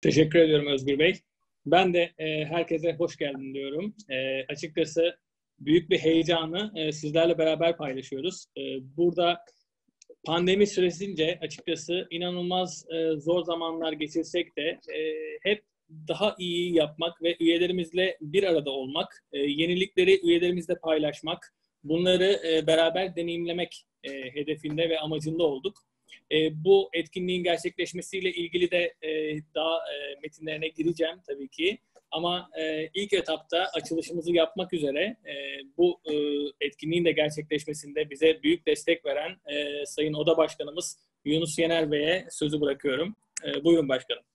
Teşekkür ediyorum Özgür Bey. Ben de herkese hoş geldin diyorum. Açıkçası büyük bir heyecanı sizlerle beraber paylaşıyoruz. Burada pandemi süresince açıkçası inanılmaz zor zamanlar geçirsek de hep daha iyi yapmak ve üyelerimizle bir arada olmak, yenilikleri üyelerimizle paylaşmak, bunları beraber deneyimlemek hedefinde ve amacında olduk. Bu etkinliğin gerçekleşmesiyle ilgili de daha metinlerine gireceğim tabii ki. Ama ilk etapta açılışımızı yapmak üzere bu etkinliğin de gerçekleşmesinde bize büyük destek veren Sayın Oda Başkanımız Yunus Yener Bey'e sözü bırakıyorum. Buyurun başkanım.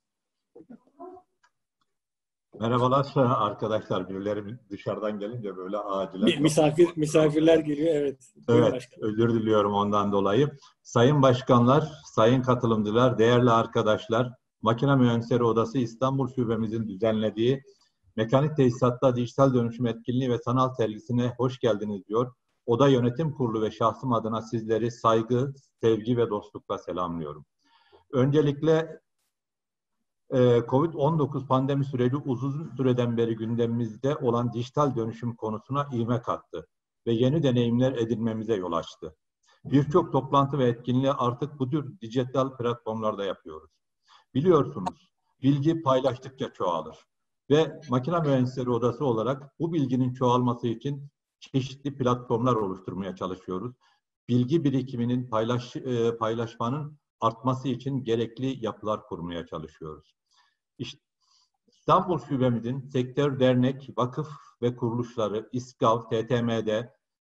Merhabalar arkadaşlar. Birileri dışarıdan gelince böyle acilen... Misafirler geliyor, evet. Evet, özür diliyorum ondan dolayı. Sayın başkanlar, sayın katılımcılar, değerli arkadaşlar, Makine Mühendisleri Odası İstanbul Şubemizin düzenlediği Mekanik Tesisatta Dijital Dönüşüm Etkinliği ve Sanal Sergisine hoş geldiniz diyor. Oda Yönetim Kurulu ve şahsım adına sizleri saygı, sevgi ve dostlukla selamlıyorum. Öncelikle Covid-19 pandemi süreci uzun süreden beri gündemimizde olan dijital dönüşüm konusuna ivme kattı ve yeni deneyimler edinmemize yol açtı. Birçok toplantı ve etkinliği artık bu tür dijital platformlarda yapıyoruz. Biliyorsunuz, bilgi paylaştıkça çoğalır ve Makine Mühendisleri Odası olarak bu bilginin çoğalması için çeşitli platformlar oluşturmaya çalışıyoruz. Bilgi birikiminin paylaşmanın artması için gerekli yapılar kurmaya çalışıyoruz. İşte İstanbul Şubemizin sektör, dernek, vakıf ve kuruluşları İSKAV, TTM'de,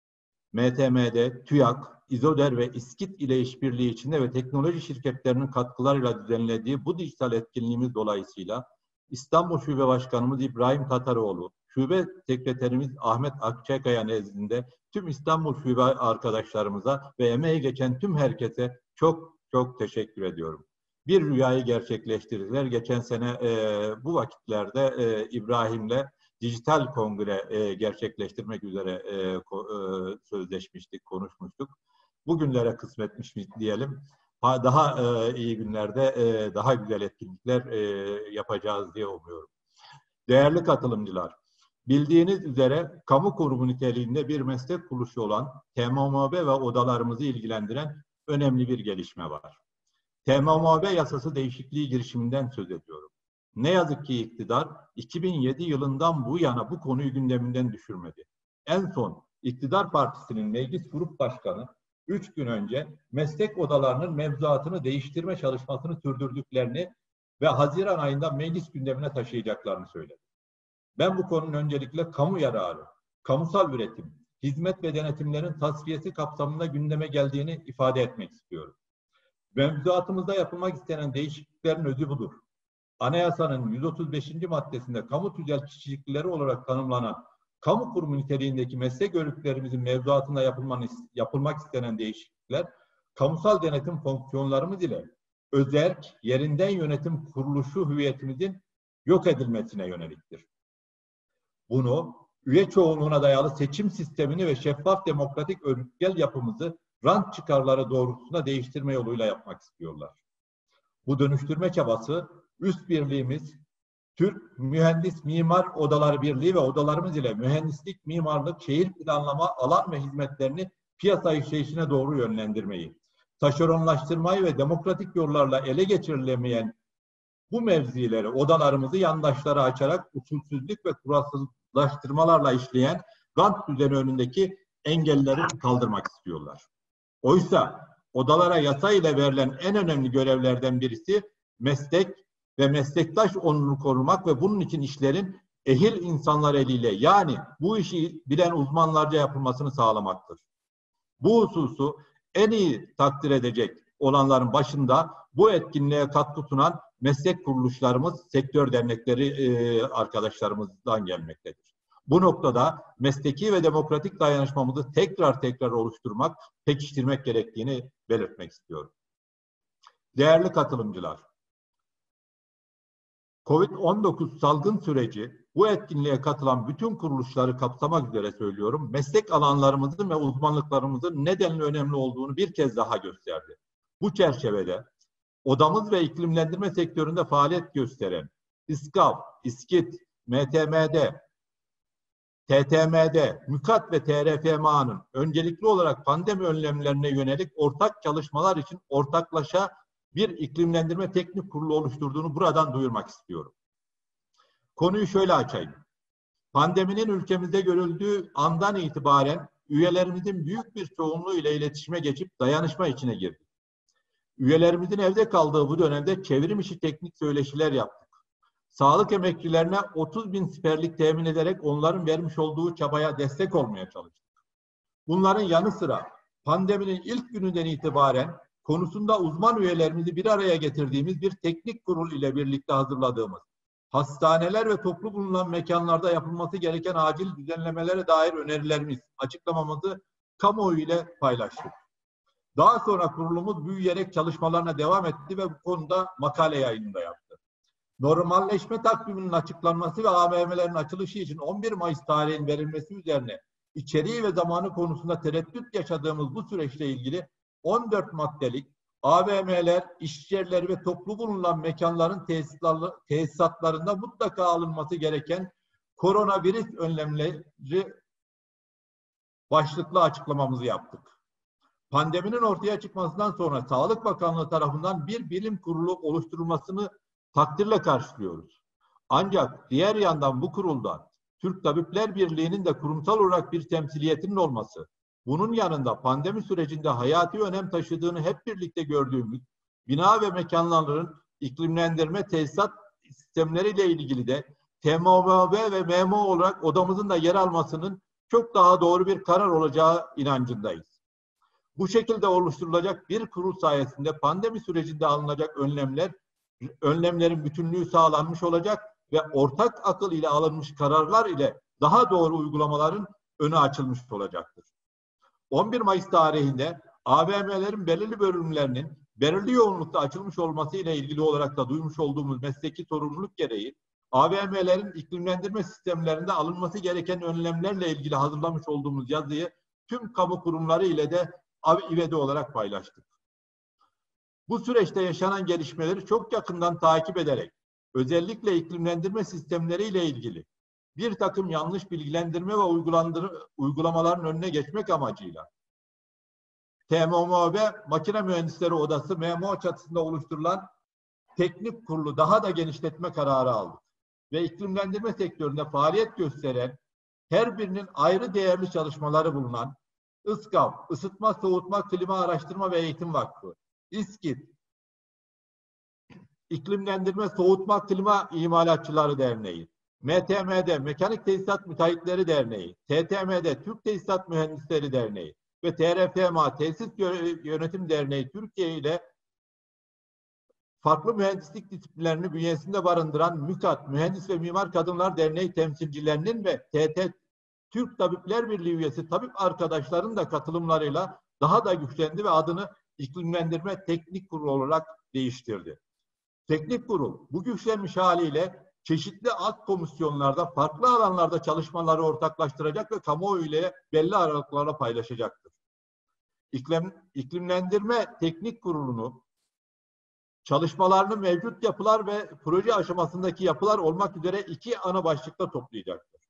MTM'de, TÜYAK, İZODER ve İSKİT ile işbirliği içinde ve teknoloji şirketlerinin katkılarıyla düzenlediği bu dijital etkinliğimiz dolayısıyla İstanbul Şube Başkanımız İbrahim Tataroğlu, Şube Sekreterimiz Ahmet Akçakaya nezdinde tüm İstanbul Şube arkadaşlarımıza ve emeği geçen tüm herkese çok teşekkür ediyorum. Bir rüyayı gerçekleştirdiler. Geçen sene bu vakitlerde İbrahim'le dijital kongre gerçekleştirmek üzere sözleşmiştik, konuşmuştuk. Bugünlere kısmetmiş diyelim. Daha iyi günlerde daha güzel etkinlikler yapacağız diye umuyorum. Değerli katılımcılar, bildiğiniz üzere kamu kurumu niteliğinde bir meslek kuruluşu olan TMOB ve odalarımızı ilgilendiren önemli bir gelişme var. TMOB yasası değişikliği girişiminden söz ediyorum. Ne yazık ki iktidar 2007 yılından bu yana bu konuyu gündeminden düşürmedi. En son iktidar partisinin meclis grup başkanı 3 gün önce meslek odalarının mevzuatını değiştirme çalışmasını sürdürdüklerini ve Haziran ayında meclis gündemine taşıyacaklarını söyledi. Ben bu konunun öncelikle kamu yararı, kamusal üretim, hizmet ve denetimlerin tasfiyesi kapsamında gündeme geldiğini ifade etmek istiyorum. Mevzuatımızda yapılmak istenen değişikliklerin özü budur. Anayasanın 135. maddesinde kamu tüzel kişilikleri olarak tanımlanan kamu kurumu niteliğindeki meslek örgütlerimizin mevzuatında yapılmak istenen değişiklikler, kamusal denetim fonksiyonlarımız ile özerk, yerinden yönetim kuruluşu hüviyetimizin yok edilmesine yöneliktir. Bunu üye çoğunluğuna dayalı seçim sistemini ve şeffaf demokratik örgütsel yapımızı rant çıkarları doğrultusunda değiştirme yoluyla yapmak istiyorlar. Bu dönüştürme çabası üst birliğimiz Türk Mühendis Mimar Odaları Birliği ve odalarımız ile mühendislik, mimarlık, şehir planlama, alan ve hizmetlerini piyasa işleyişine doğru yönlendirmeyi, taşeronlaştırmayı ve demokratik yollarla ele geçirilemeyen bu mevzileri odalarımızı yandaşlara açarak usulsüzlük ve kuralsızlaştırmalarla işleyen rant düzeni önündeki engelleri kaldırmak istiyorlar. Oysa odalara yasa ile verilen en önemli görevlerden birisi meslek ve meslektaş onurunu korumak ve bunun için işlerin ehil insanlar eliyle, yani bu işi bilen uzmanlarca yapılmasını sağlamaktır. Bu hususu en iyi takdir edecek olanların başında bu etkinliğe katkı sunan meslek kuruluşlarımız, sektör dernekleri arkadaşlarımızdan gelmektedir. Bu noktada mesleki ve demokratik dayanışmamızı tekrar oluşturmak, pekiştirmek gerektiğini belirtmek istiyorum. Değerli katılımcılar, Covid-19 salgın süreci bu etkinliğe katılan bütün kuruluşları kapsamak üzere söylüyorum, meslek alanlarımızın ve uzmanlıklarımızın nedenle önemli olduğunu bir kez daha gösterdi. Bu çerçevede Odamız ve iklimlendirme sektöründe faaliyet gösteren İSKAV, İSKİT, MTM'de, TTM'de, MÜKAT ve TRFMA'nın öncelikli olarak pandemi önlemlerine yönelik ortak çalışmalar için ortaklaşa bir iklimlendirme teknik kurulu oluşturduğunu buradan duyurmak istiyorum. Konuyu şöyle açayım. Pandeminin ülkemizde görüldüğü andan itibaren üyelerimizin büyük bir çoğunluğu ile iletişime geçip dayanışma içine girdik. Üyelerimizin evde kaldığı bu dönemde çevrim içi teknik söyleşiler yaptık. Sağlık emekçilerine 30.000 siperlik temin ederek onların vermiş olduğu çabaya destek olmaya çalıştık. Bunların yanı sıra pandeminin ilk gününden itibaren konusunda uzman üyelerimizi bir araya getirdiğimiz bir teknik kurul ile birlikte hazırladığımız hastaneler ve toplu bulunan mekanlarda yapılması gereken acil düzenlemelere dair önerilerimiz, açıklamamızı kamuoyu ile paylaştık. Daha sonra kurulumuz büyüyerek çalışmalarına devam etti ve bu konuda makale yayınında yaptı. Normalleşme takviminin açıklanması ve AVM'lerin açılışı için 11 Mayıs tarihinin verilmesi üzerine içeriği ve zamanı konusunda tereddüt yaşadığımız bu süreçle ilgili 14 maddelik AVM'ler, iş yerleri ve toplu bulunan mekanların tesisatlarında mutlaka alınması gereken koronavirüs önlemleri başlıklı açıklamamızı yaptık. Pandeminin ortaya çıkmasından sonra Sağlık Bakanlığı tarafından bir bilim kurulu oluşturulmasını takdirle karşılıyoruz. Ancak diğer yandan bu kurulda Türk Tabipler Birliği'nin de kurumsal olarak bir temsiliyetinin olması, bunun yanında pandemi sürecinde hayati önem taşıdığını hep birlikte gördüğümüz bina ve mekanların iklimlendirme tesisat sistemleriyle ilgili de TMOB ve MMO olarak odamızın da yer almasının çok daha doğru bir karar olacağı inancındayız. Bu şekilde oluşturulacak bir kurul sayesinde pandemi sürecinde alınacak önlemlerin bütünlüğü sağlanmış olacak ve ortak akıl ile alınmış kararlar ile daha doğru uygulamaların önü açılmış olacaktır. 11 Mayıs tarihinde AVM'lerin belirli bölümlerinin belirli yoğunlukta açılmış olması ile ilgili olarak da duymuş olduğumuz mesleki sorumluluk gereği AVM'lerin iklimlendirme sistemlerinde alınması gereken önlemlerle ilgili hazırlamış olduğumuz yazıyı tüm kamu kurumları ile de ivedi olarak paylaştık. Bu süreçte yaşanan gelişmeleri çok yakından takip ederek özellikle iklimlendirme sistemleriyle ilgili bir takım yanlış bilgilendirme ve uygulamaların önüne geçmek amacıyla TMOB Makine Mühendisleri Odası MMO çatısında oluşturulan teknik kurulu daha da genişletme kararı aldık. Ve iklimlendirme sektöründe faaliyet gösteren her birinin ayrı değerli çalışmaları bulunan İSKAV, Isıtma, Soğutma, Klima Araştırma ve Eğitim Vakfı, İSKİT, İklimlendirme, Soğutma, Klima İmalatçıları Derneği, MTM'de Mekanik Tesisat Müteahhitleri Derneği, TTM'de Türk Tesisat Mühendisleri Derneği ve TRFMA Tesis Yönetim Derneği Türkiye ile farklı mühendislik disiplinlerini bünyesinde barındıran MÜKAT, Mühendis ve Mimar Kadınlar Derneği temsilcilerinin ve Türk Tabipler Birliği üyesi tabip arkadaşların da katılımlarıyla daha da güçlendi ve adını İklimlendirme Teknik Kurulu olarak değiştirdi. Teknik kurul bu güçlenmiş haliyle çeşitli alt komisyonlarda farklı alanlarda çalışmaları ortaklaştıracak ve kamuoyu ile belli aralıklarla paylaşacaktır. İklimlendirme Teknik Kurulu'nu çalışmalarını mevcut yapılar ve proje aşamasındaki yapılar olmak üzere iki ana başlıkta toplayacaktır.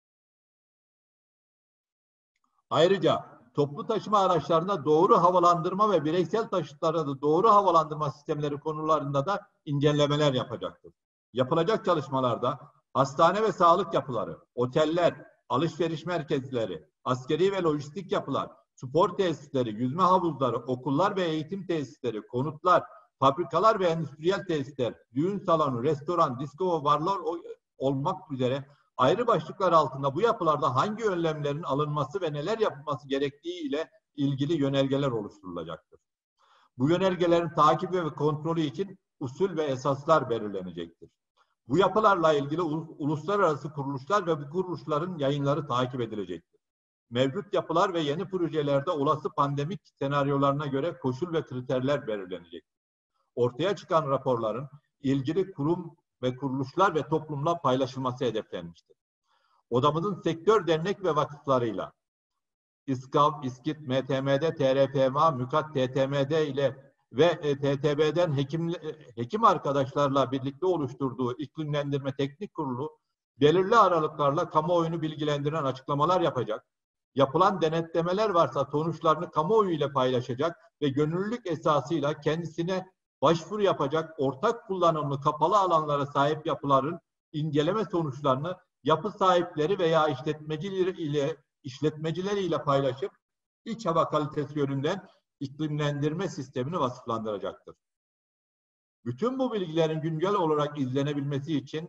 Ayrıca toplu taşıma araçlarında doğru havalandırma ve bireysel taşıtlarda da doğru havalandırma sistemleri konularında da incelemeler yapacaktır. Yapılacak çalışmalarda hastane ve sağlık yapıları, oteller, alışveriş merkezleri, askeri ve lojistik yapılar, spor tesisleri, yüzme havuzları, okullar ve eğitim tesisleri, konutlar, fabrikalar ve endüstriyel tesisler, düğün salonu, restoran, disko ve barlar olmak üzere ayrı başlıklar altında bu yapılarda hangi önlemlerin alınması ve neler yapılması gerektiği ile ilgili yönergeler oluşturulacaktır. Bu yönergelerin takibi ve kontrolü için usul ve esaslar belirlenecektir. Bu yapılarla ilgili uluslararası kuruluşlar ve bu kuruluşların yayınları takip edilecektir. Mevcut yapılar ve yeni projelerde olası pandemik senaryolarına göre koşul ve kriterler belirlenecektir. Ortaya çıkan raporların ilgili kurum ve kuruluşlar ve toplumla paylaşılması hedeflenmiştir. Odamızın sektör, dernek ve vakıflarıyla İSKAV, İSKİT, MTM'de, TRFMA, MÜKAT, TTM'de ile ve TTB'den hekim arkadaşlarla birlikte oluşturduğu iklimlendirme teknik kurulu belirli aralıklarla kamuoyunu bilgilendiren açıklamalar yapacak. Yapılan denetlemeler varsa sonuçlarını kamuoyu ile paylaşacak ve gönüllülük esasıyla kendisine başvuru yapacak ortak kullanımlı kapalı alanlara sahip yapıların inceleme sonuçlarını yapı sahipleri veya işletmecileriyle paylaşıp iç hava kalitesi yönünden iklimlendirme sistemini vasıflandıracaktır. Bütün bu bilgilerin güncel olarak izlenebilmesi için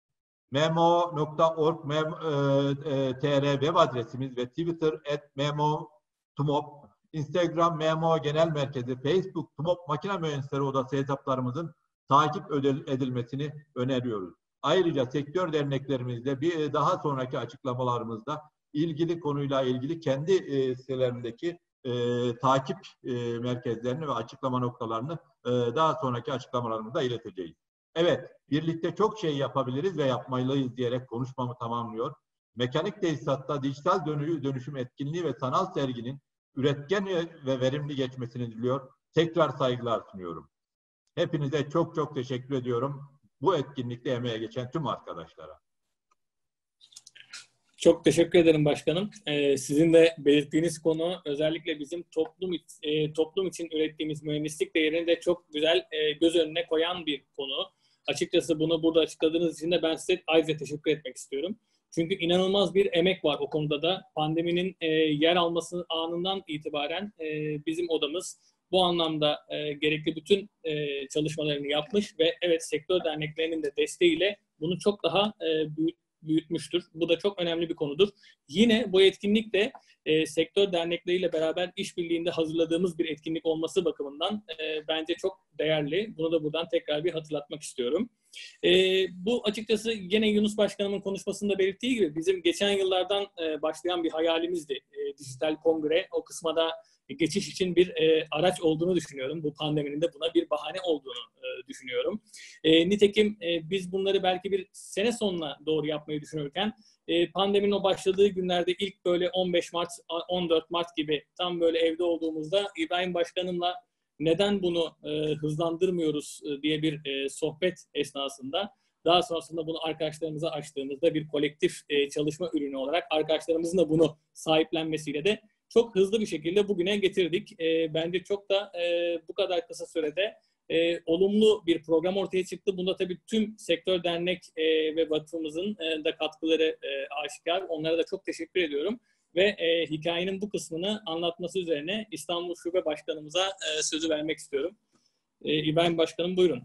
memo.org.tr web adresimiz ve Twitter @memo.tumop, Instagram Memo Genel Merkezi, Facebook Tumop Makine Mühendisleri Odası hesaplarımızın takip edilmesini öneriyoruz. Ayrıca sektör derneklerimizde bir daha sonraki açıklamalarımızda ilgili konuyla ilgili kendi sitelerindeki takip merkezlerini ve açıklama noktalarını daha sonraki açıklamalarımızda ileteceğiz. Evet, birlikte çok şey yapabiliriz ve yapmalıyız diyerek konuşmamı tamamlıyor. Mekanik tesisatta dijital dönüşüm etkinliği ve sanal serginin üretken ve verimli geçmesini diliyor. Tekrar saygılar sunuyorum. Hepinize çok çok teşekkür ediyorum. Bu etkinlikte emeğe geçen tüm arkadaşlara. Çok teşekkür ederim başkanım. Sizin de belirttiğiniz konu özellikle bizim toplum için ürettiğimiz mühendislik değerini de çok güzel göz önüne koyan bir konu. Açıkçası bunu burada açıkladığınız için de ben size ayrıca teşekkür etmek istiyorum. Çünkü inanılmaz bir emek var o konuda da. Pandeminin yer alması anından itibaren bizim odamız bu anlamda gerekli bütün çalışmalarını yapmış ve evet sektör derneklerinin de desteğiyle bunu çok daha büyütmüştür. Bu da çok önemli bir konudur. Yine bu etkinlik de sektör dernekleriyle beraber işbirliğinde hazırladığımız bir etkinlik olması bakımından bence çok değerli. Bunu da buradan tekrar bir hatırlatmak istiyorum. Bu açıkçası gene Yunus Başkanımın konuşmasında belirttiği gibi bizim geçen yıllardan başlayan bir hayalimizdi. Dijital kongre o kısma da geçiş için bir araç olduğunu düşünüyorum. Bu pandeminin de buna bir bahane olduğunu düşünüyorum. Nitekim biz bunları belki bir sene sonuna doğru yapmayı düşünürken pandeminin o başladığı günlerde ilk böyle 15 Mart, 14 Mart gibi tam böyle evde olduğumuzda İbrahim Başkanımla neden bunu hızlandırmıyoruz diye bir sohbet esnasında daha sonrasında bunu arkadaşlarımıza açtığımızda bir kolektif çalışma ürünü olarak arkadaşlarımızın da bunu sahiplenmesiyle de çok hızlı bir şekilde bugüne getirdik. Bence çok da bu kadar kısa sürede olumlu bir program ortaya çıktı. Bunda tabii tüm sektör dernek ve vakfımızın da katkıları aşikar. Onlara da çok teşekkür ediyorum. Ve hikayenin bu kısmını anlatması üzerine İstanbul Şube Başkanımıza sözü vermek istiyorum. İbrahim Başkanım buyurun.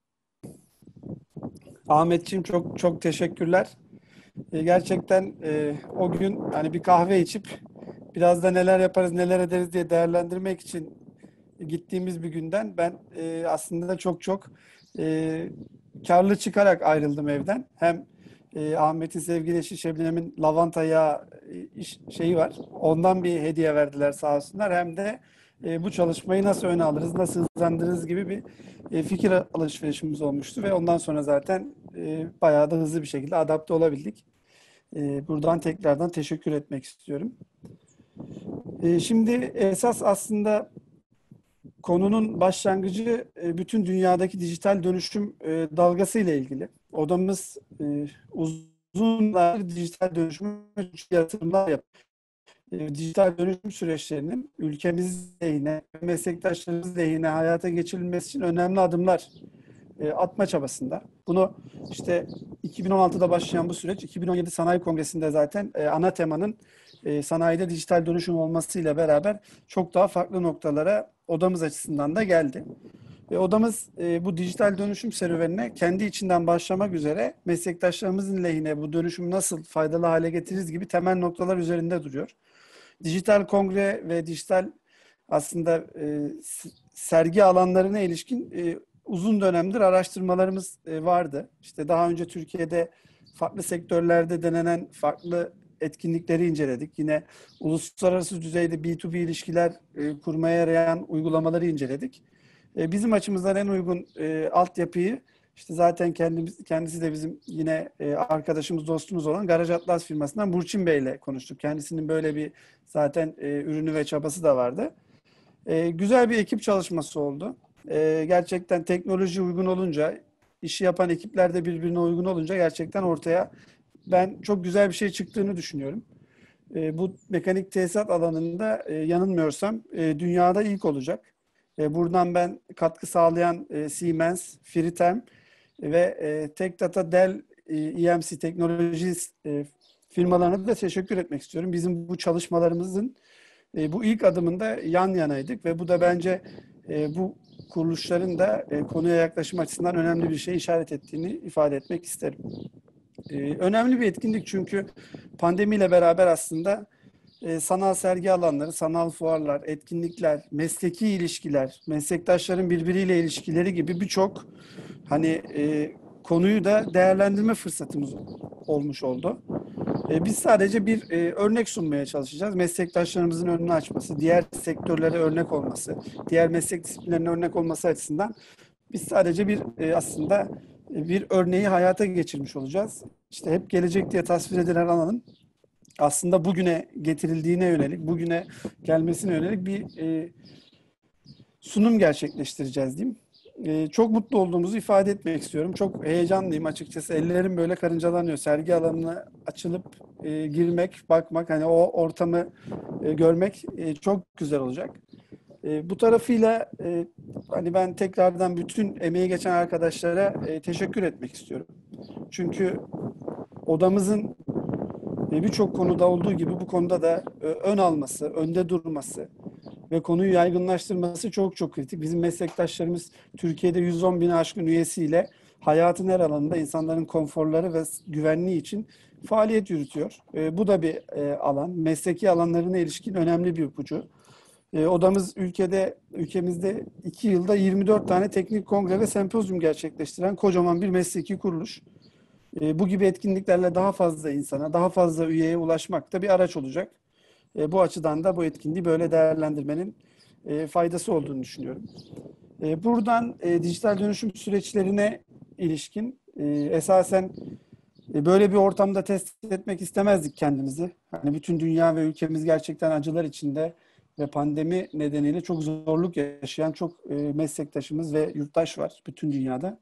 Ahmetciğim çok çok teşekkürler. Gerçekten o gün hani bir kahve içip biraz da neler yaparız, neler ederiz diye değerlendirmek için gittiğimiz bir günden ben aslında çok karlı çıkarak ayrıldım evden. Hem Ahmet'in sevgili eşi Şebnem'in lavanta yağı şeyi var. Ondan bir hediye verdiler sağ olsunlar. Hem de bu çalışmayı nasıl öne alırız, nasıl hızlandırırız gibi bir fikir alışverişimiz olmuştu ve ondan sonra zaten bayağı da hızlı bir şekilde adapte olabildik. Buradan tekrardan teşekkür etmek istiyorum. Şimdi esas aslında konunun başlangıcı bütün dünyadaki dijital dönüşüm dalgası ile ilgili. Odamız uzun yıllardır dijital dönüşüm yatırımlar yapıyor. Dijital dönüşüm süreçlerinin ülkemiz lehine, meslektaşlarımız lehine hayata geçirilmesi için önemli adımlar atma çabasında. Bunu işte 2016'da başlayan bu süreç 2017 Sanayi Kongresi'nde zaten ana temanın sanayide dijital dönüşüm olmasıyla beraber çok daha farklı noktalara odamız açısından da geldi. Odamız bu dijital dönüşüm serüvenine kendi içinden başlamak üzere meslektaşlarımızın lehine bu dönüşümü nasıl faydalı hale getiririz gibi temel noktalar üzerinde duruyor. Dijital kongre ve dijital aslında sergi alanlarına ilişkin uzun dönemdir araştırmalarımız vardı. İşte daha önce Türkiye'de farklı sektörlerde denenen farklı etkinlikleri inceledik. Yine uluslararası düzeyde B2B ilişkiler kurmaya yarayan uygulamaları inceledik. Bizim açımızdan en uygun altyapıyı işte zaten kendisi de bizim yine arkadaşımız, dostumuz olan Garaj Atlas firmasından Burçin Bey ile konuştuk. Kendisinin böyle bir zaten ürünü ve çabası da vardı. Güzel bir ekip çalışması oldu. Gerçekten teknoloji uygun olunca, işi yapan ekipler de birbirine uygun olunca gerçekten ortaya ben çok güzel bir şey çıktığını düşünüyorum. Bu mekanik tesisat alanında yanılmıyorsam dünyada ilk olacak. Buradan ben katkı sağlayan Siemens, Fritem ve Tek Data, Dell, EMC Technologies firmalarına da teşekkür etmek istiyorum. Bizim bu çalışmalarımızın bu ilk adımında yan yanaydık ve bu da bence bu kuruluşların da konuya yaklaşım açısından önemli bir şey işaret ettiğini ifade etmek isterim. Önemli bir etkinlik çünkü pandemiyle beraber aslında sanal sergi alanları, sanal fuarlar, etkinlikler, mesleki ilişkiler, meslektaşların birbiriyle ilişkileri gibi birçok hani konuyu da değerlendirme fırsatımız olmuş oldu. Biz sadece bir örnek sunmaya çalışacağız. Meslektaşlarımızın önünü açması, diğer sektörlere örnek olması, diğer meslek disiplinlerine örnek olması açısından biz sadece bir aslında bir örneği hayata geçirmiş olacağız. İşte hep gelecek diye tasvir edilen alanın aslında bugüne getirildiğine yönelik, bugüne gelmesine yönelik bir sunum gerçekleştireceğiz diyeyim. Çok mutlu olduğumuzu ifade etmek istiyorum. Çok heyecanlıyım açıkçası. Ellerim böyle karıncalanıyor. Sergi alanına açılıp girmek, bakmak, hani o ortamı görmek çok güzel olacak. Bu tarafıyla hani ben tekrardan bütün emeği geçen arkadaşlara teşekkür etmek istiyorum. Çünkü odamızın birçok konuda olduğu gibi bu konuda da ön alması, önde durması ve konuyu yaygınlaştırması çok çok kritik. Bizim meslektaşlarımız Türkiye'de 110 bini aşkın üyesiyle hayatın her alanında insanların konforları ve güvenliği için faaliyet yürütüyor. Bu da bir alan. Mesleki alanlarına ilişkin önemli bir ipucu. Odamız ülkemizde 2 yılda 24 tane teknik kongre ve sempozyum gerçekleştiren kocaman bir mesleki kuruluş. Bu gibi etkinliklerle daha fazla insana, daha fazla üyeye ulaşmak da bir araç olacak. Bu açıdan da bu etkinliği böyle değerlendirmenin faydası olduğunu düşünüyorum. Buradan dijital dönüşüm süreçlerine ilişkin esasen böyle bir ortamda test etmek istemezdik kendimizi. Hani bütün dünya ve ülkemiz gerçekten acılar içinde ve pandemi nedeniyle çok zorluk yaşayan çok meslektaşımız ve yurttaş var bütün dünyada.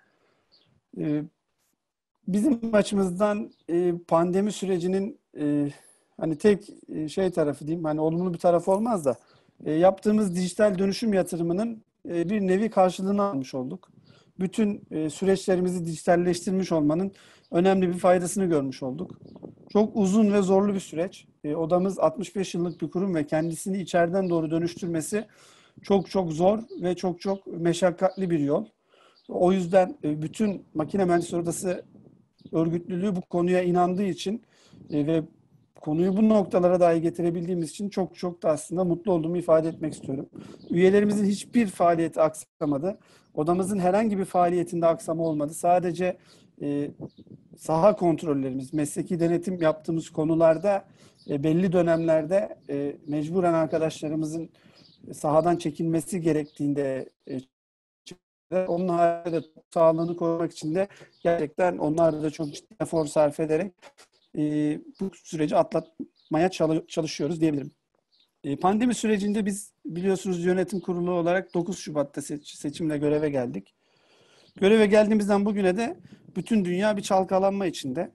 Bizim açımızdan pandemi sürecinin hani tek şey tarafı diyeyim, hani olumlu bir tarafı olmaz da yaptığımız dijital dönüşüm yatırımının bir nevi karşılığını almış olduk. Bütün süreçlerimizi dijitalleştirmiş olmanın önemli bir faydasını görmüş olduk. Çok uzun ve zorlu bir süreç. Odamız 65 yıllık bir kurum ve kendisini içeriden doğru dönüştürmesi çok çok zor ve çok çok meşakkatli bir yol. O yüzden bütün makine mühendisleri odası örgütlülüğü bu konuya inandığı için ve konuyu bu noktalara dahi getirebildiğimiz için çok çok da aslında mutlu olduğumu ifade etmek istiyorum. Üyelerimizin hiçbir faaliyeti aksamadı. Odamızın herhangi bir faaliyetinde aksama olmadı. Sadece saha kontrollerimiz, mesleki denetim yaptığımız konularda belli dönemlerde mecburen arkadaşlarımızın sahadan çekilmesi gerektiğinde onun haricinde sağlığını korumak için de gerçekten onlar da çok ciddi efor sarf ederek bu süreci atlatmaya çalışıyoruz diyebilirim. Pandemi sürecinde biz biliyorsunuz yönetim kurulu olarak 9 Şubat'ta seçimle göreve geldik. Göreve geldiğimizden bugüne de bütün dünya bir çalkalanma içinde.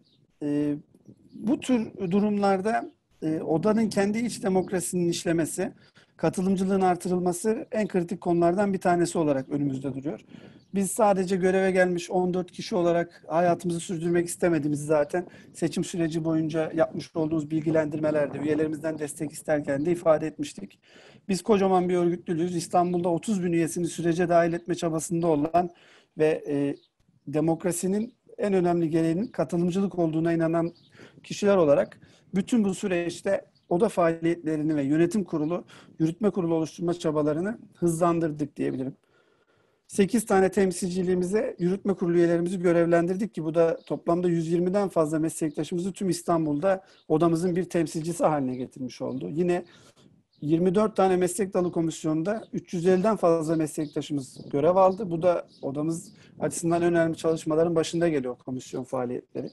Bu tür durumlarda odanın kendi iç demokrasinin işlemesi, katılımcılığın artırılması en kritik konulardan bir tanesi olarak önümüzde duruyor. Biz sadece göreve gelmiş 14 kişi olarak hayatımızı sürdürmek istemediğimizi zaten seçim süreci boyunca yapmış olduğumuz bilgilendirmelerde üyelerimizden destek isterken de ifade etmiştik. Biz kocaman bir örgütlülüğüz. İstanbul'da 30 bin üyesini sürece dahil etme çabasında olan ve demokrasinin en önemli gereğinin katılımcılık olduğuna inanan kişiler olarak bütün bu süreçte oda faaliyetlerini ve yönetim kurulu, yürütme kurulu oluşturma çabalarını hızlandırdık diyebilirim. 8 tane temsilciliğimize yürütme kurulu üyelerimizi görevlendirdik ki bu da toplamda 120'den fazla meslektaşımızı tüm İstanbul'da odamızın bir temsilcisi haline getirmiş oldu. Yine 24 tane meslek dalı komisyonunda 350'den fazla meslektaşımız görev aldı. Bu da odamız açısından önemli çalışmaların başında geliyor komisyon faaliyetleri.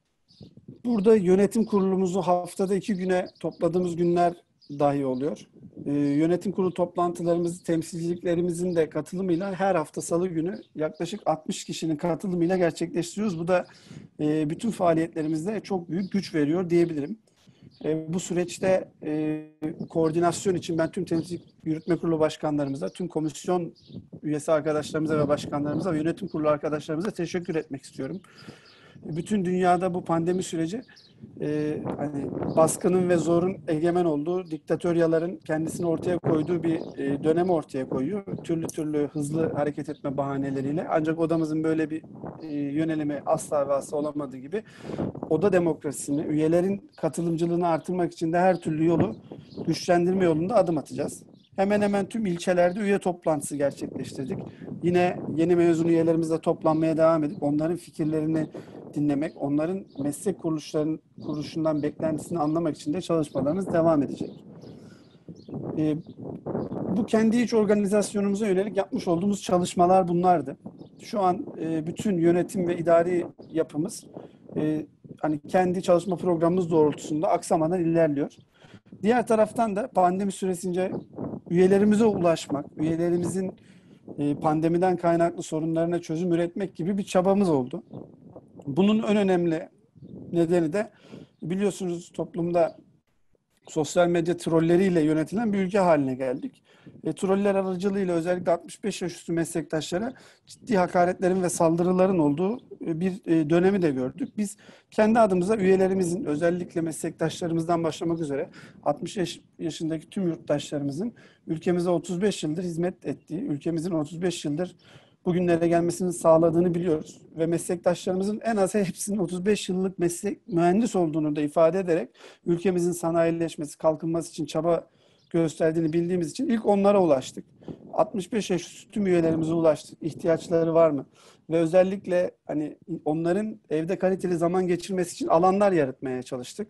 Burada yönetim kurulumuzu haftada 2 güne topladığımız günler dahi oluyor. yönetim kurulu toplantılarımız, temsilciliklerimizin de katılımıyla her hafta Salı günü yaklaşık 60 kişinin katılımıyla gerçekleştiriyoruz. Bu da bütün faaliyetlerimizde çok büyük güç veriyor diyebilirim. Bu süreçte koordinasyon için ben tüm temsil yürütme kurulu başkanlarımıza, tüm komisyon üyesi arkadaşlarımıza ve başkanlarımıza ve yönetim kurulu arkadaşlarımıza teşekkür etmek istiyorum. Bütün dünyada bu pandemi süreci hani baskının ve zorun egemen olduğu, diktatöryaların kendisini ortaya koyduğu bir dönemi ortaya koyuyor. Türlü türlü hızlı hareket etme bahaneleriyle. Ancak odamızın böyle bir yönelimi asla ve asla olamadığı gibi oda demokrasisini, üyelerin katılımcılığını artırmak için de her türlü yolu güçlendirme yolunda adım atacağız. Hemen hemen tüm ilçelerde üye toplantısı gerçekleştirdik. Yine yeni mezun üyelerimizle toplanmaya devam edip onların fikirlerini dinlemek, onların meslek kuruluşundan beklentisini anlamak için de çalışmalarımız devam edecek. Bu kendi iç organizasyonumuza yönelik yapmış olduğumuz çalışmalar bunlardı. Şu an bütün yönetim ve idari yapımız hani kendi çalışma programımız doğrultusunda aksamadan ilerliyor. Diğer taraftan da pandemi süresince üyelerimize ulaşmak, üyelerimizin pandemiden kaynaklı sorunlarına çözüm üretmek gibi bir çabamız oldu. Bunun en önemli nedeni de biliyorsunuz toplumda sosyal medya trolleriyle yönetilen bir ülke haline geldik. Troller aracılığıyla özellikle 65 yaş üstü meslektaşlara ciddi hakaretlerin ve saldırıların olduğu bir dönemi de gördük. Biz kendi adımıza üyelerimizin, özellikle meslektaşlarımızdan başlamak üzere 60 yaşındaki tüm yurttaşlarımızın ülkemize 35 yıldır hizmet ettiği, ülkemizin 35 yıldır bugünlere gelmesini sağladığını biliyoruz. Ve meslektaşlarımızın en az hepsinin 35 yıllık mühendis olduğunu da ifade ederek ülkemizin sanayileşmesi, kalkınması için çaba gösterdiğini bildiğimiz için ilk onlara ulaştık. 65 yaş üstü tüm üyelerimize ulaştık. İhtiyaçları var mı? Ve özellikle hani onların evde kaliteli zaman geçirmesi için alanlar yaratmaya çalıştık.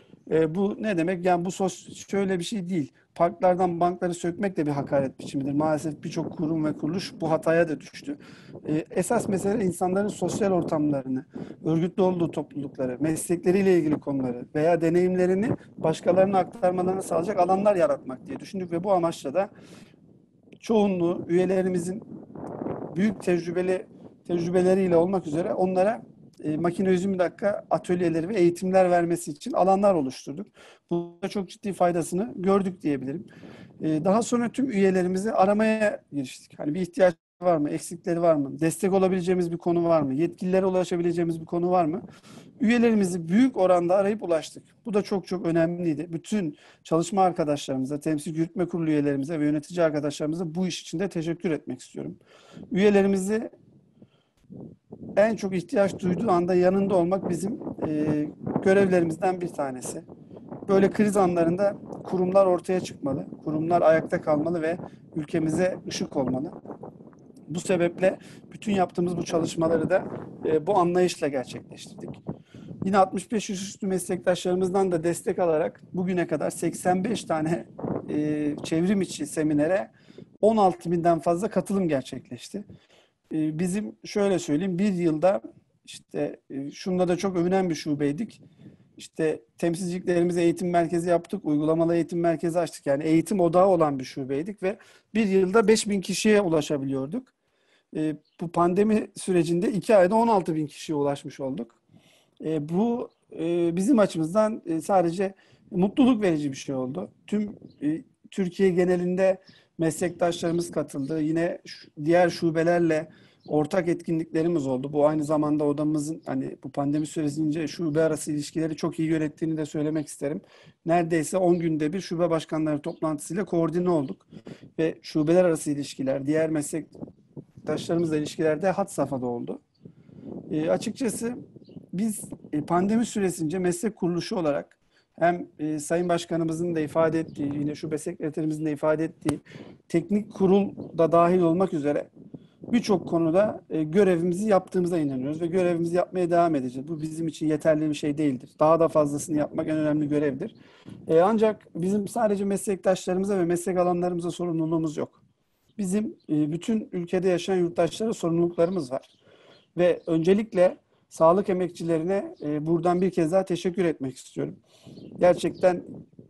Bu ne demek? Yani bu şöyle bir şey değil. Parklardan bankları sökmek de bir hakaret biçimidir. Maalesef birçok kurum ve kuruluş bu hataya da düştü. Esas mesele insanların sosyal ortamlarını, örgütlü olduğu toplulukları, meslekleriyle ilgili konuları veya deneyimlerini başkalarına aktarmalarını sağlayacak alanlar yaratmak diye düşündük ve bu amaçla da çoğunluğu üyelerimizin büyük tecrübeleriyle olmak üzere onlara makine 120 dakika atölyeleri ve eğitimler vermesi için alanlar oluşturduk. Burada çok ciddi faydasını gördük diyebilirim. Daha sonra tüm üyelerimizi aramaya giriştik. Hani bir ihtiyaç var mı? Eksikleri var mı? Destek olabileceğimiz bir konu var mı? Yetkililere ulaşabileceğimiz bir konu var mı? Üyelerimizi büyük oranda arayıp ulaştık. Bu da çok çok önemliydi. Bütün çalışma arkadaşlarımıza, temsil yürütme kurulu üyelerimize ve yönetici arkadaşlarımıza bu iş için de teşekkür etmek istiyorum. Üyelerimizi en çok ihtiyaç duyduğu anda yanında olmak bizim görevlerimizden bir tanesi. Böyle kriz anlarında kurumlar ortaya çıkmalı, kurumlar ayakta kalmalı ve ülkemize ışık olmalı. Bu sebeple bütün yaptığımız bu çalışmaları da bu anlayışla gerçekleştirdik. Yine 65 yaş üstü meslektaşlarımızdan da destek alarak bugüne kadar 85 tane çevrim içi seminere 16.000'den fazla katılım gerçekleşti. Bizim şöyle söyleyeyim, bir yılda işte şunda da çok övünen bir şubeydik. İşte temsilciliklerimize eğitim merkezi yaptık, uygulamalı eğitim merkezi açtık. Yani eğitim odağı olan bir şubeydik ve bir yılda 5.000 kişiye ulaşabiliyorduk. Bu pandemi sürecinde 2 ayda 16.000 kişiye ulaşmış olduk. Bu bizim açımızdan sadece mutluluk verici bir şey oldu. Tüm Türkiye genelinde meslektaşlarımız katıldı. Yine diğer şubelerle ortak etkinliklerimiz oldu. Bu aynı zamanda odamızın hani bu pandemi süresince şube arası ilişkileri çok iyi yönettiğini de söylemek isterim. Neredeyse 10 günde bir şube başkanları toplantısıyla koordine olduk. Ve şubeler arası ilişkiler, diğer meslektaşlarımızla ilişkilerde had safhada oldu. Açıkçası biz pandemi süresince meslek kuruluşu olarak hem Sayın Başkanımızın da ifade ettiği, yine şube sekreterimizin de ifade ettiği teknik kurul da dahil olmak üzere birçok konuda görevimizi yaptığımıza inanıyoruz ve görevimizi yapmaya devam edeceğiz. Bu bizim için yeterli bir şey değildir. Daha da fazlasını yapmak en önemli görevdir. Ancak bizim sadece meslektaşlarımıza ve meslek alanlarımıza sorumluluğumuz yok. Bizim bütün ülkede yaşayan yurttaşlara sorumluluklarımız var. Ve öncelikle sağlık emekçilerine buradan bir kez daha teşekkür etmek istiyorum. Gerçekten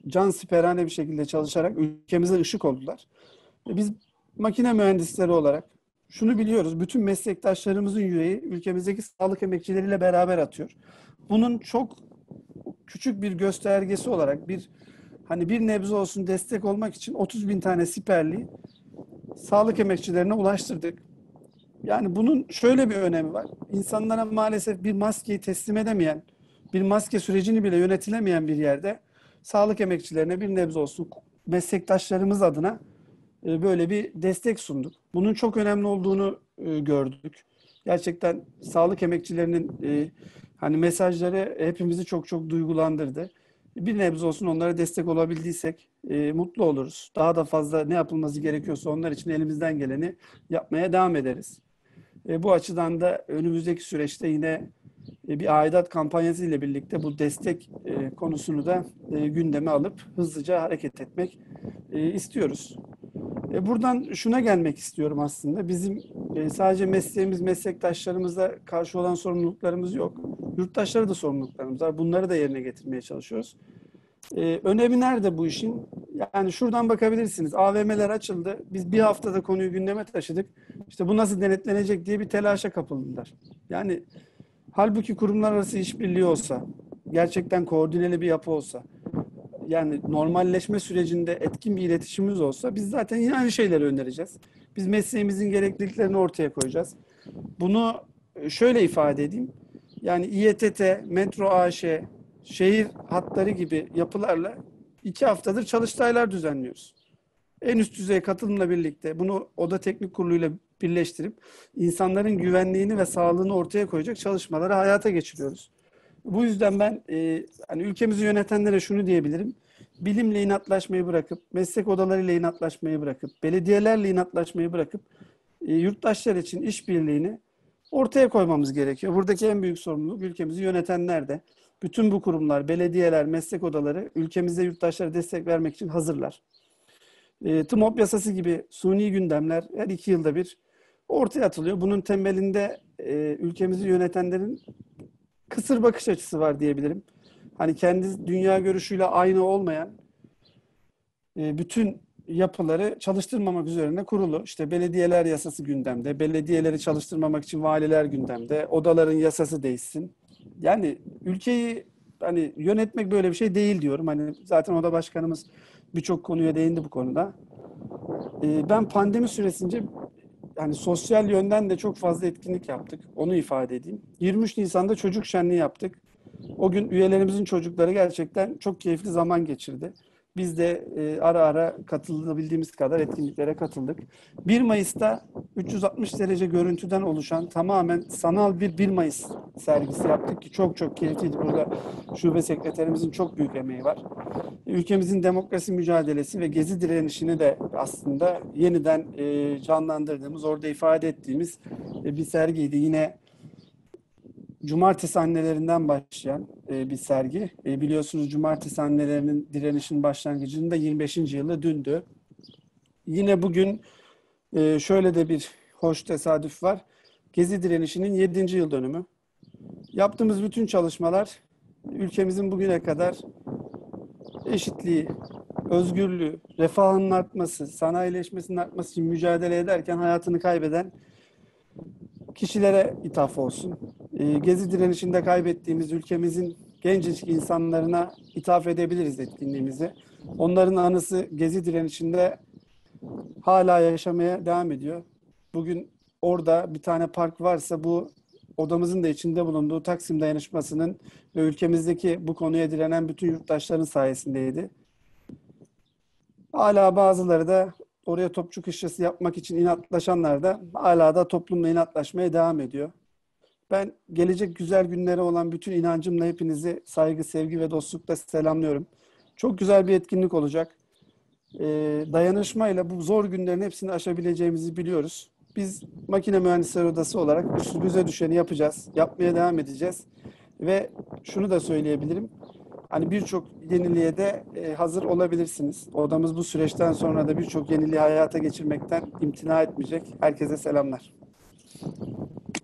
cansiperane bir şekilde çalışarak ülkemize ışık oldular. Biz makine mühendisleri olarak şunu biliyoruz. Bütün meslektaşlarımızın yüreği ülkemizdeki sağlık emekçileriyle beraber atıyor. Bunun çok küçük bir göstergesi olarak bir nebze olsun destek olmak için 30 bin tane siperliği sağlık emekçilerine ulaştırdık. Yani bunun şöyle bir önemi var. İnsanlara maalesef bir maskeyi teslim edemeyen, bir maske sürecini bile yönetilemeyen bir yerde sağlık emekçilerine bir nebze olsun meslektaşlarımız adına böyle bir destek sunduk. Bunun çok önemli olduğunu gördük. Gerçekten sağlık emekçilerinin hani mesajları hepimizi çok çok duygulandırdı. Bir nebze olsun onlara destek olabildiysek mutlu oluruz. Daha da fazla ne yapılması gerekiyorsa onlar için elimizden geleni yapmaya devam ederiz. Bu açıdan da önümüzdeki süreçte yine bir aidat kampanyası ile birlikte bu destek konusunu da gündeme alıp hızlıca hareket etmek istiyoruz. Buradan şuna gelmek istiyorum aslında. Bizim sadece mesleğimiz, meslektaşlarımızla karşı olan sorumluluklarımız yok. Yurttaşlara da sorumluluklarımız var. Bunları da yerine getirmeye çalışıyoruz. Önemi nerede bu işin? Yani şuradan bakabilirsiniz. AVM'ler açıldı. Biz bir haftada konuyu gündeme taşıdık. İşte bu nasıl denetlenecek diye bir telaşa kapıldılar. Yani halbuki kurumlar arası işbirliği olsa, gerçekten koordineli bir yapı olsa, yani normalleşme sürecinde etkin bir iletişimimiz olsa biz zaten yine aynı şeyleri önereceğiz. Biz mesleğimizin gerekliliklerini ortaya koyacağız. Bunu şöyle ifade edeyim. Yani İETT, Metro AŞ, şehir hatları gibi yapılarla 2 haftadır çalıştaylar düzenliyoruz. En üst düzey katılımla birlikte bunu Oda Teknik Kurulu'yla birleştirip insanların güvenliğini ve sağlığını ortaya koyacak çalışmaları hayata geçiriyoruz. Bu yüzden ben hani ülkemizi yönetenlere şunu diyebilirim. Bilimle inatlaşmayı bırakıp, meslek odalarıyla inatlaşmayı bırakıp, belediyelerle inatlaşmayı bırakıp yurttaşlar için işbirliğini ortaya koymamız gerekiyor. Buradaki en büyük sorumluluk ülkemizi yönetenler de. Bütün bu kurumlar, belediyeler, meslek odaları ülkemizde yurttaşlara destek vermek için hazırlar. TMOB yasası gibi suni gündemler her 2 yılda bir ortaya atılıyor. Bunun temelinde ülkemizi yönetenlerin kısır bakış açısı var diyebilirim. Hani kendi dünya görüşüyle aynı olmayan bütün yapıları çalıştırmamak üzerine kurulu. İşte belediyeler yasası gündemde, belediyeleri çalıştırmamak için valiler gündemde, odaların yasası değişsin. Yani ülkeyi hani yönetmek böyle bir şey değil diyorum. Hani zaten oda başkanımız birçok konuya değindi bu konuda. Ben pandemi süresince yani sosyal yönden de çok fazla etkinlik yaptık. Onu ifade edeyim. 23 Nisan'da çocuk şenliği yaptık. O gün üyelerimizin çocukları gerçekten çok keyifli zaman geçirdi. Biz de ara ara katılabildiğimiz kadar etkinliklere katıldık. 1 Mayıs'ta 360 derece görüntüden oluşan tamamen sanal bir 1 Mayıs sergisi yaptık ki çok çok keyifliydi. Burada şube sekreterimizin çok büyük emeği var. Ülkemizin demokrasi mücadelesi ve gezi direnişini de aslında yeniden canlandırdığımız, orada ifade ettiğimiz bir sergiydi. Yine Cumartesi annelerinden başlayan bir sergi. Biliyorsunuz Cumartesi annelerinin direnişin başlangıcının da 25. yılı dündü. Yine bugün şöyle de bir hoş tesadüf var. Gezi direnişinin 7. yıl dönümü. Yaptığımız bütün çalışmalar ülkemizin bugüne kadar eşitliği, özgürlüğü, refahının artması, sanayileşmesinin artması için mücadele ederken hayatını kaybeden kişilere ithaf olsun. Gezi direnişinde kaybettiğimiz ülkemizin gencecik insanlarına ithaf edebiliriz etkinliğimizi. Onların anısı Gezi direnişinde hala yaşamaya devam ediyor. Bugün orada bir tane park varsa bu odamızın da içinde bulunduğu Taksim Dayanışması'nın ve ülkemizdeki bu konuya direnen bütün yurttaşların sayesindeydi. Hala bazıları da oraya topçu kışlası yapmak için inatlaşanlar da hala da toplumla inatlaşmaya devam ediyor. Ben gelecek güzel günlere olan bütün inancımla hepinizi saygı, sevgi ve dostlukla selamlıyorum. Çok güzel bir etkinlik olacak. Dayanışmayla bu zor günlerin hepsini aşabileceğimizi biliyoruz. Biz Makine Mühendisleri Odası olarak üstümüze düşeni yapacağız. Yapmaya devam edeceğiz. Ve şunu da söyleyebilirim. Hani birçok yeniliğe de hazır olabilirsiniz. Odamız bu süreçten sonra da birçok yeniliği hayata geçirmekten imtina etmeyecek. Herkese selamlar.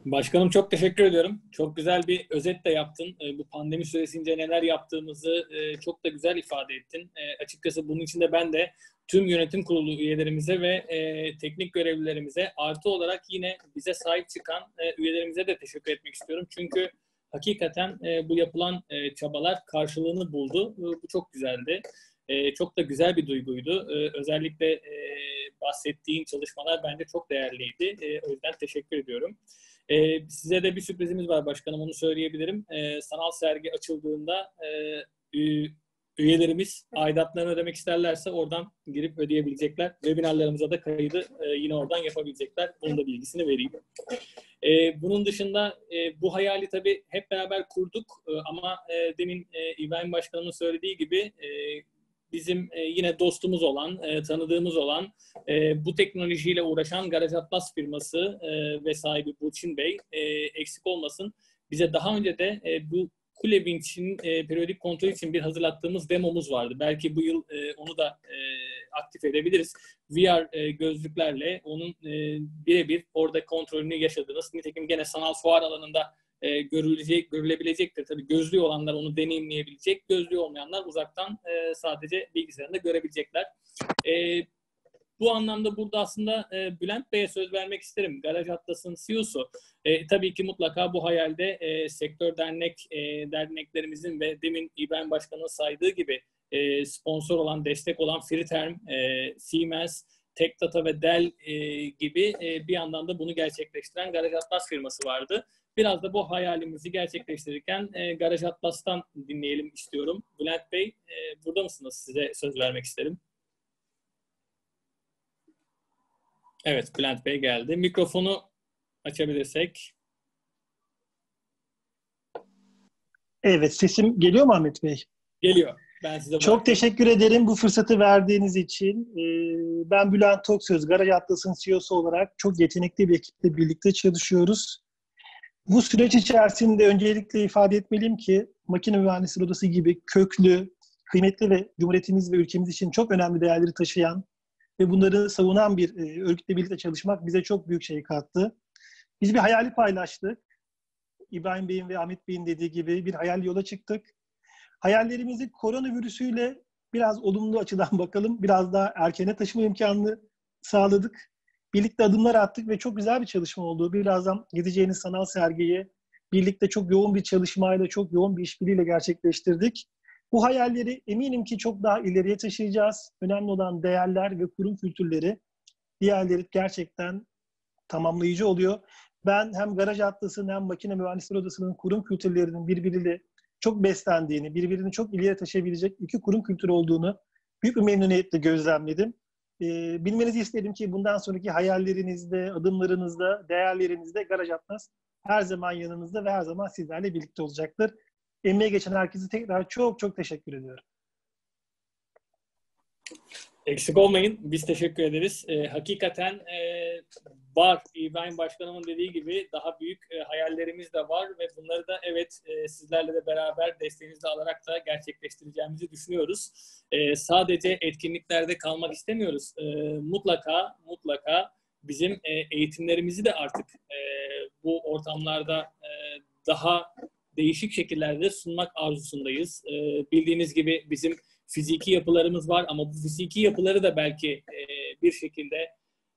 Başkanım çok teşekkür ediyorum. Çok güzel bir özet de yaptın. Bu pandemi süresince neler yaptığımızı çok da güzel ifade ettin. Açıkçası bunun için de ben de tüm yönetim kurulu üyelerimize ve teknik görevlilerimize artı olarak yine bize sahip çıkan üyelerimize de teşekkür etmek istiyorum. Çünkü hakikaten bu yapılan çabalar karşılığını buldu. Bu çok güzeldi. Çok da güzel bir duyguydu. Özellikle bahsettiğin çalışmalar bence çok değerliydi. O yüzden teşekkür ediyorum. Size de bir sürprizimiz var başkanım, onu söyleyebilirim. Sanal sergi açıldığında üyelerimiz aidatlarını ödemek isterlerse oradan girip ödeyebilecekler. Webinarlarımıza da kaydı yine oradan yapabilecekler. Bunun da bilgisini vereyim. Bunun dışında bu hayali tabii hep beraber kurduk ama demin İbrahim Başkanım'ın söylediği gibi bizim yine dostumuz olan, tanıdığımız olan, bu teknolojiyle uğraşan Garaj Atlas firması ve sahibi Burçin Bey eksik olmasın. Bize daha önce de bu kule vinçin periyodik kontrol için bir hazırlattığımız demomuz vardı. Belki bu yıl onu da aktif edebiliriz. VR gözlüklerle onun birebir orada kontrolünü yaşadığınız, nitekim gene sanal fuar alanında görülebilecektir. Tabii gözlüğü olanlar onu deneyimleyebilecek, gözlüğü olmayanlar uzaktan sadece bilgisayarında görebilecekler. Bu anlamda burada aslında Bülent Bey'e söz vermek isterim. Garaj Atlas'ın CEO'su. Tabii ki mutlaka bu hayalde sektör derneklerimizin ve demin İbrahim Başkan'ın saydığı gibi sponsor olan, destek olan Friterm, Siemens, Tek Data ve Dell gibi bir yandan da bunu gerçekleştiren Garaj Atlas firması vardı. Biraz da bu hayalimizi gerçekleştirirken Garaj Atlas'tan dinleyelim istiyorum. Bülent Bey, burada mısınız? Size söz vermek isterim. Evet, Bülent Bey geldi. Mikrofonu açabilirsek. Evet, sesim geliyor mu Ahmet Bey? Geliyor. Ben size çok teşekkür ederim bu fırsatı verdiğiniz için. Ben Bülent Toksöz, Garaj Atlas'ın CEO'su olarak çok yetenekli bir ekiple birlikte çalışıyoruz. Bu süreç içerisinde öncelikle ifade etmeliyim ki Makine Mühendisleri Odası gibi köklü, kıymetli ve Cumhuriyetimiz ve ülkemiz için çok önemli değerleri taşıyan ve bunları savunan bir örgütle birlikte çalışmak bize çok büyük şey kattı. Biz bir hayali paylaştık. İbrahim Bey'in ve Ahmet Bey'in dediği gibi bir hayal yola çıktık. Hayallerimizi koronavirüsüyle biraz olumlu açıdan bakalım, biraz daha erkene taşıma imkanını sağladık. Birlikte adımlar attık ve çok güzel bir çalışma oldu. Birazdan gideceğiniz sanal sergiyi birlikte çok yoğun bir çalışmayla, çok yoğun bir işbirliğiyle gerçekleştirdik. Bu hayalleri eminim ki çok daha ileriye taşıyacağız. Önemli olan değerler ve kurum kültürleri, diğerleri gerçekten tamamlayıcı oluyor. Ben hem Garaj Atlas'ın hem Makine Mühendisleri Odası'nın kurum kültürlerinin birbiriyle çok beslendiğini, birbirini çok ileriye taşıyabilecek iki kurum kültürü olduğunu büyük bir memnuniyetle gözlemledim. Bilmenizi istedim ki bundan sonraki hayallerinizde, adımlarınızda, değerlerinizde Garaj Atlas her zaman yanınızda ve her zaman sizlerle birlikte olacaktır. Emeğe geçen herkese tekrar çok çok teşekkür ediyorum. Eksik olmayın. Biz teşekkür ederiz. Hakikaten var. İbrahim Başkanımın dediği gibi daha büyük hayallerimiz de var ve bunları da evet sizlerle de beraber desteğinizi alarak da gerçekleştireceğimizi düşünüyoruz. Sadece etkinliklerde kalmak istemiyoruz. Mutlaka bizim eğitimlerimizi de artık bu ortamlarda daha değişik şekillerde sunmak arzusundayız. Bildiğiniz gibi bizim fiziki yapılarımız var ama bu fiziki yapıları da belki bir şekilde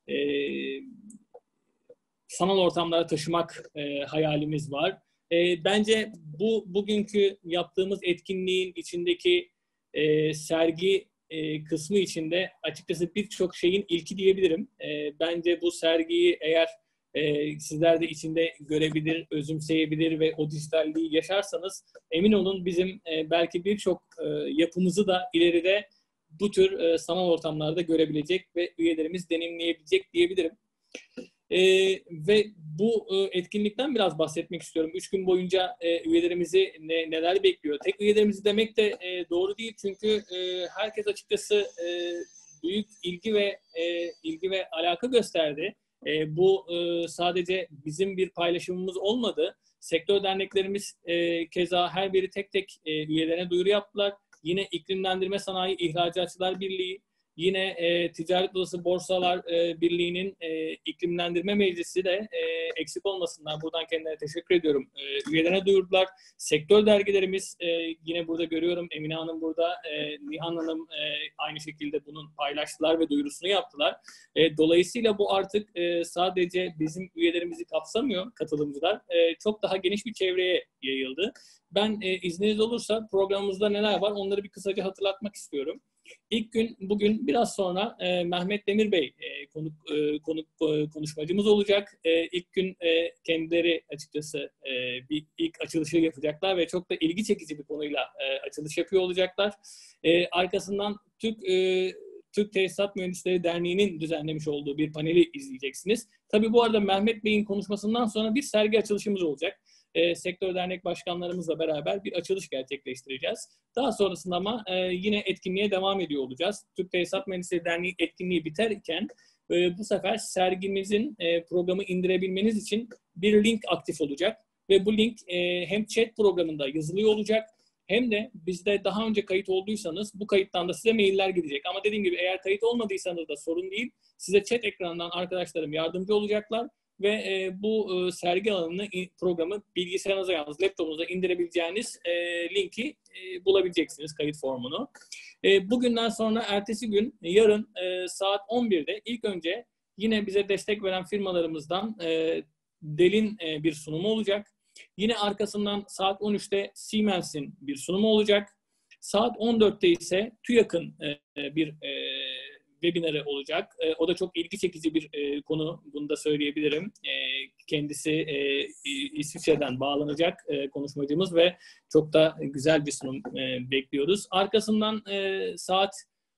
sanal ortamlara taşımak hayalimiz var. Bence bugünkü yaptığımız etkinliğin içindeki sergi kısmı içinde açıkçası birçok şeyin ilki diyebilirim. Bence bu sergiyi eğer sizler de içinde görebilir, özümseyebilir ve o dijitalliği yaşarsanız emin olun bizim belki birçok yapımızı da ileride bu tür sanal ortamlarda görebilecek ve üyelerimiz deneyimleyebilecek diyebilirim. Ve bu etkinlikten biraz bahsetmek istiyorum. 3 gün boyunca üyelerimizi neler bekliyor? Tek üyelerimizi demek de doğru değil çünkü herkes açıkçası büyük ilgi ve alaka gösterdi. Bu sadece bizim bir paylaşımımız olmadı. Sektör derneklerimiz keza her biri tek tek üyelerine duyuru yaptılar. Yine İklimlendirme Sanayi İhracatçılar Birliği, Yine Ticaret Odası Borsalar Birliği'nin iklimlendirme meclisi de eksik olmasınlar. Buradan kendilerine teşekkür ediyorum. Üyelerine duyurdular. Sektör dergilerimiz yine burada görüyorum. Emine Hanım burada, Nihan Hanım aynı şekilde bunun paylaştılar ve duyurusunu yaptılar. Dolayısıyla bu artık sadece bizim üyelerimizi kapsamıyor, katılımcılar. Çok daha geniş bir çevreye yayıldı. Ben izniniz olursa programımızda neler var onları bir kısaca hatırlatmak istiyorum. İlk gün bugün biraz sonra Mehmet Demir Bey konuşmacımız olacak. İlk gün kendileri açıkçası bir ilk açılışı yapacaklar ve çok da ilgi çekici bir konuyla açılış yapıyor olacaklar. Arkasından Türk Tesisat Mühendisleri Derneği'nin düzenlemiş olduğu bir paneli izleyeceksiniz. Tabii bu arada Mehmet Bey'in konuşmasından sonra bir sergi açılışımız olacak. Sektör dernek başkanlarımızla beraber bir açılış gerçekleştireceğiz. Daha sonrasında ama yine etkinliğe devam ediyor olacağız. Türk Tesisat Mühendisleri Derneği etkinliği biterken bu sefer sergimizin programı indirebilmeniz için bir link aktif olacak. Ve bu link hem chat programında yazılıyor olacak hem de bizde daha önce kayıt olduysanız bu kayıttan da size mailler gidecek. Ama dediğim gibi eğer kayıt olmadıysanız da sorun değil. Size chat ekranından arkadaşlarım yardımcı olacaklar. Ve bu sergi alanını, programı bilgisayarınıza yalnız laptopunuza indirebileceğiniz linki bulabileceksiniz, kayıt formunu. Bugünden sonra ertesi gün, yarın saat 11'de ilk önce yine bize destek veren firmalarımızdan Dell'in bir sunumu olacak. Yine arkasından saat 13'te Siemens'in bir sunumu olacak. Saat 14'te ise TÜYAK'ın bir webinarı olacak. O da çok ilgi çekici bir konu. Bunu da söyleyebilirim. Kendisi İsviçre'den bağlanacak konuşmacımız ve çok da güzel bir sunum bekliyoruz. Arkasından saat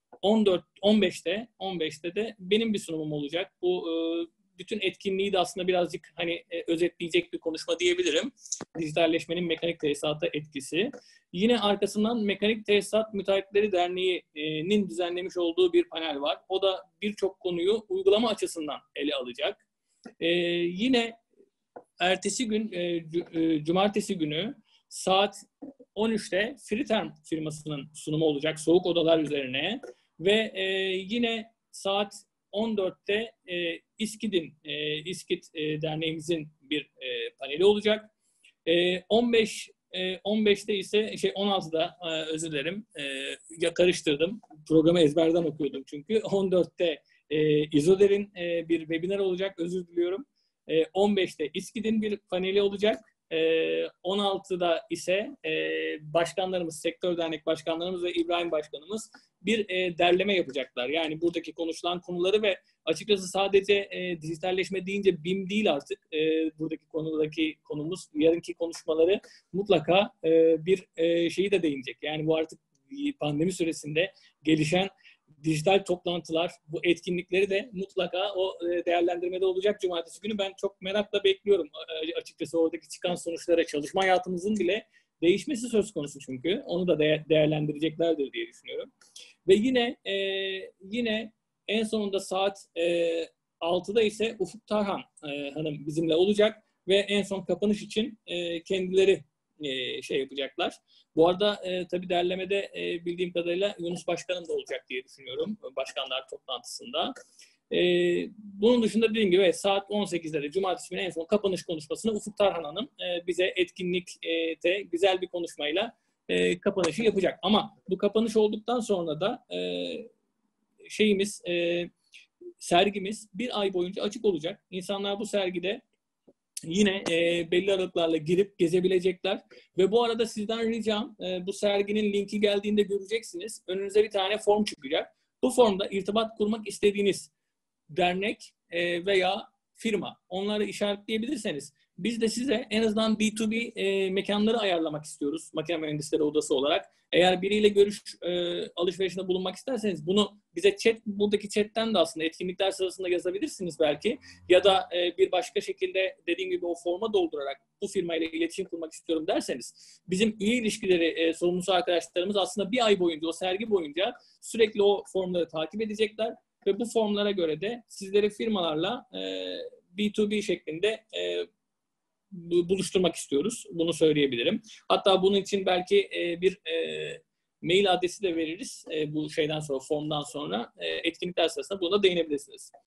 15'te de benim bir sunumum olacak. Bu bütün etkinliği de aslında birazcık özetleyecek bir konuşma diyebilirim. Dijitalleşmenin mekanik tesisata etkisi. Yine arkasından Mekanik Tesisat Müteahhitleri Derneği'nin düzenlemiş olduğu bir panel var. O da birçok konuyu uygulama açısından ele alacak. Yine ertesi gün, cumartesi günü saat 13'te Friterm firmasının sunumu olacak soğuk odalar üzerine. Ve yine saat 14'te İskit Derneğimizin bir paneli olacak. 15'te ise 16'da özür dilerim karıştırdım. Programı ezberden okuyordum çünkü. 14'te İzoder'in bir webinar olacak. Özür diliyorum. 15'te İskit'in bir paneli olacak. 16'da ise başkanlarımız, sektör dernek başkanlarımız ve İbrahim Başkanımız bir derleme yapacaklar. Yani buradaki konuşulan konuları ve açıkçası sadece dijitalleşme deyince BİM değil artık. Buradaki konumuz, yarınki konuşmaları mutlaka bir şeyi de değinecek. Yani bu artık pandemi süresinde gelişen dijital toplantılar, bu etkinlikleri de mutlaka o değerlendirmede olacak cumartesi günü. Ben çok merakla bekliyorum açıkçası oradaki çıkan sonuçlara. Çalışma hayatımızın bile değişmesi söz konusu çünkü. Onu da değerlendireceklerdir diye düşünüyorum. Ve yine en sonunda saat 6'da ise Ufuk Tarhan Hanım bizimle olacak ve en son kapanış için kendileri yapacaklar. Bu arada tabii derlemede bildiğim kadarıyla Yunus Başkanım da olacak diye düşünüyorum başkanlar toplantısında. Bunun dışında dediğim gibi saat 18'de de cumartesi günü en son kapanış konuşmasını Ufuk Tarhan Hanım bize etkinlikte güzel bir konuşmayla kapanışı yapacak. Ama bu kapanış olduktan sonra da sergimiz bir ay boyunca açık olacak. İnsanlar bu sergide yine belli aralıklarla girip gezebilecekler. Ve bu arada sizden ricam bu serginin linki geldiğinde göreceksiniz. Önünüze bir tane form çıkacak. Bu formda irtibat kurmak istediğiniz dernek veya firma, onları işaretleyebilirseniz biz de size en azından B2B mekanları ayarlamak istiyoruz makine mühendisleri odası olarak. Eğer biriyle görüş alışverişinde bulunmak isterseniz bunu bize buradaki chatten de aslında etkinlikler sırasında yazabilirsiniz belki. Ya da bir başka şekilde dediğim gibi o forma doldurarak bu firmayla iletişim kurmak istiyorum derseniz bizim üye ilişkileri sorumlusu arkadaşlarımız aslında bir ay boyunca, o sergi boyunca sürekli o formları takip edecekler. Ve bu formlara göre de sizleri firmalarla B2B şeklinde buluşturmak istiyoruz. Bunu söyleyebilirim. Hatta bunun için belki bir mail adresi de veririz bu şeyden sonra, formdan sonra. Etkinlikler sırasında buna değinebilirsiniz.